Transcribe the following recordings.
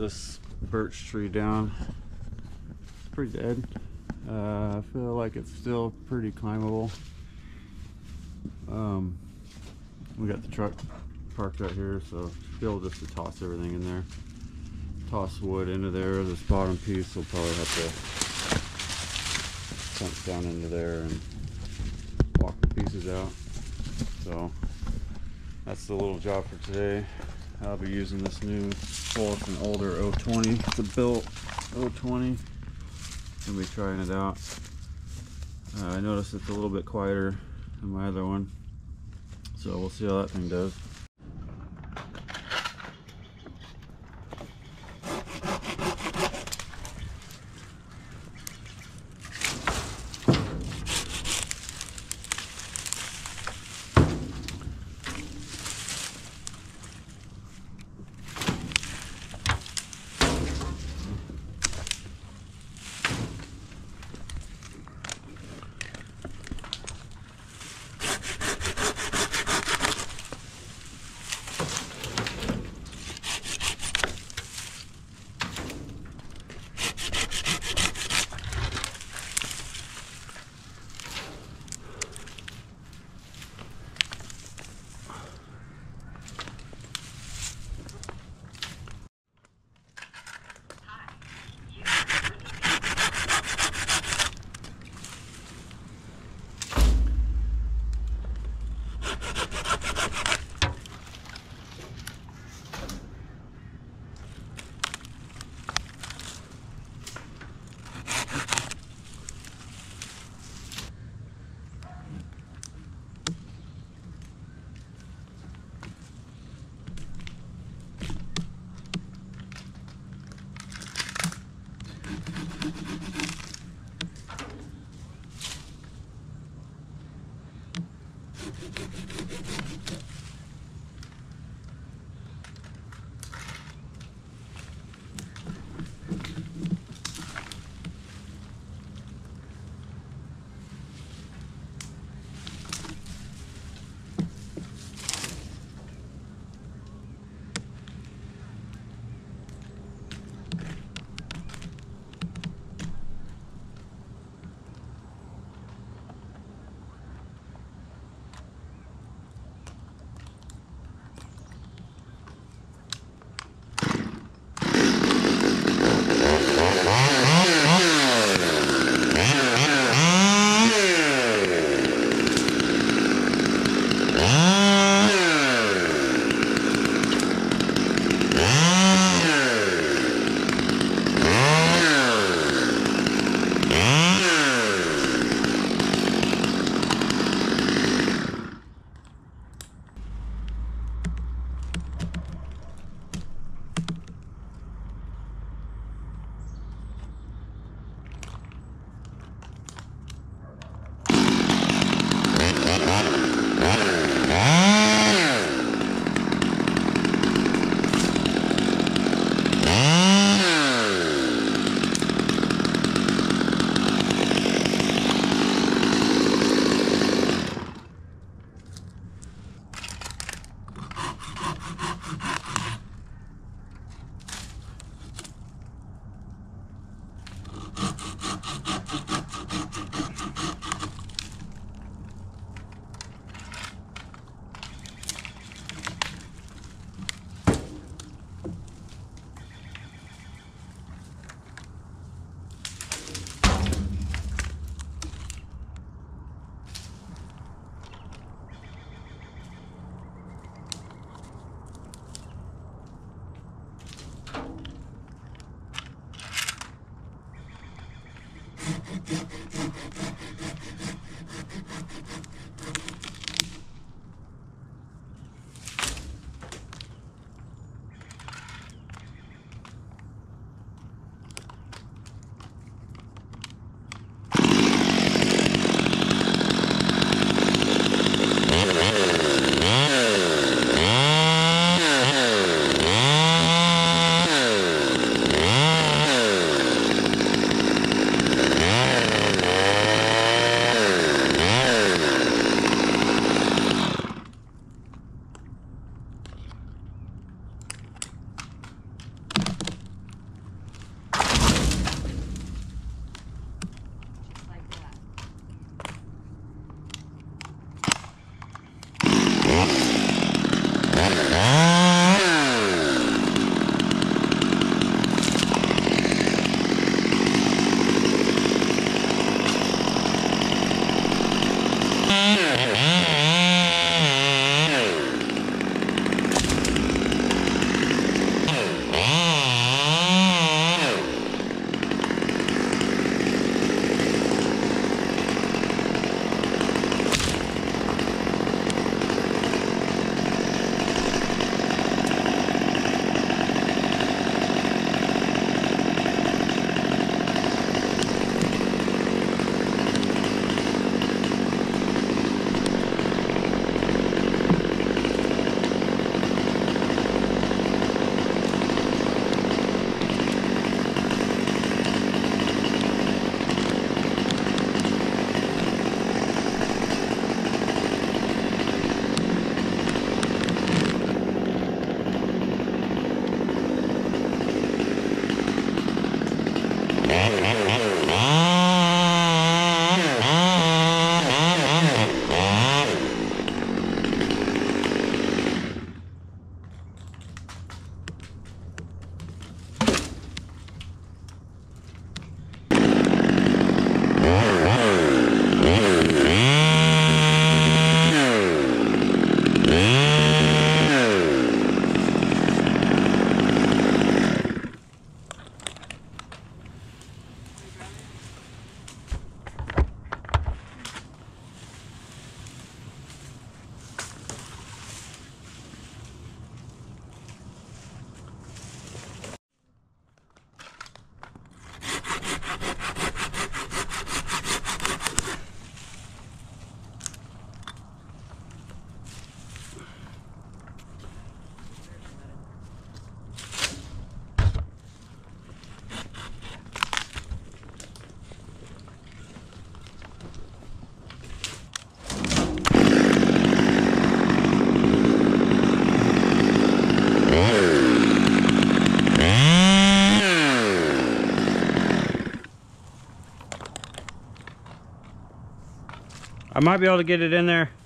this birch tree down. It's pretty dead. I feel like it's still pretty climbable. We got the truck parked right here, so be able just to toss everything in there. Toss wood into there. This bottom piece will probably have to sunk down into there and walk the pieces out. So that's the little job for today. I'll be using this new, well, it's an older 020. It's a built 020. Gonna be trying it out. I noticed it's a little bit quieter than my other one, so we'll see how that thing does. I might be able to get it in there.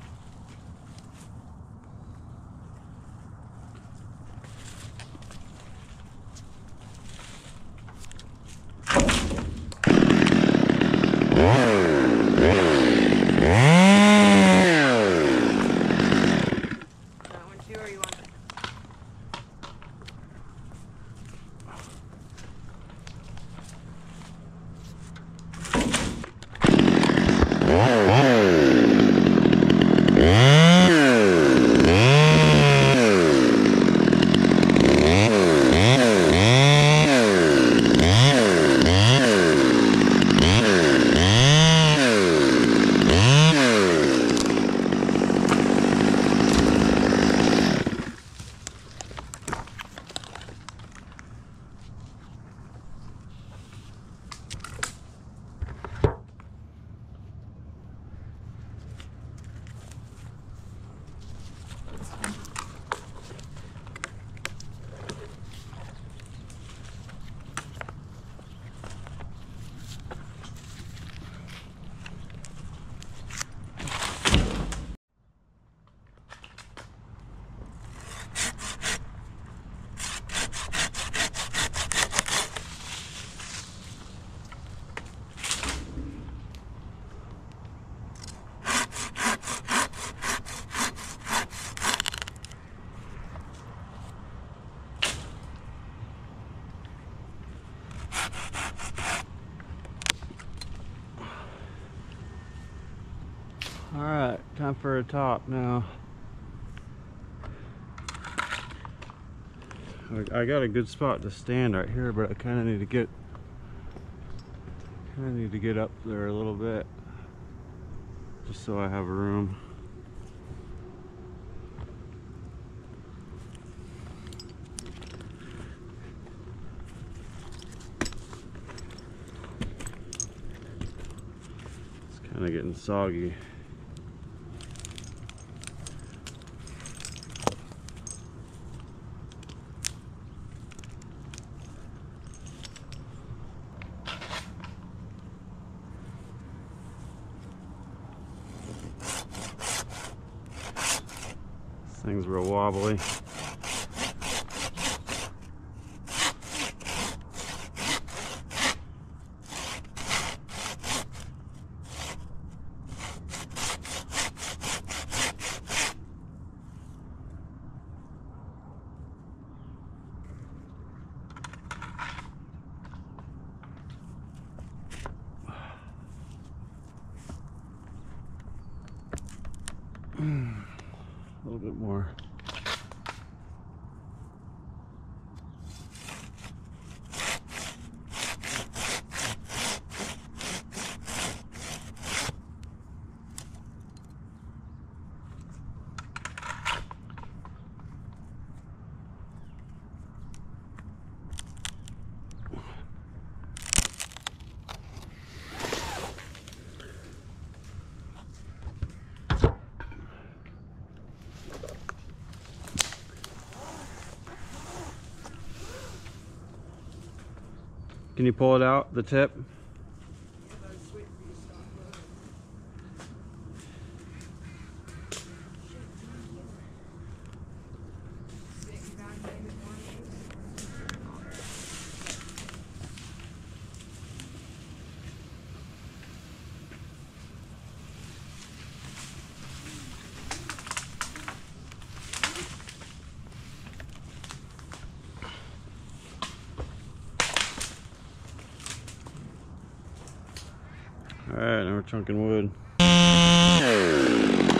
Alright, time for a top now. I got a good spot to stand right here, but I kind of need to get up there a little bit just so I have room. It's kind of getting soggy. Things real wobbly. A little bit more. Can you pull it out, the tip? All right, now we're chunking wood.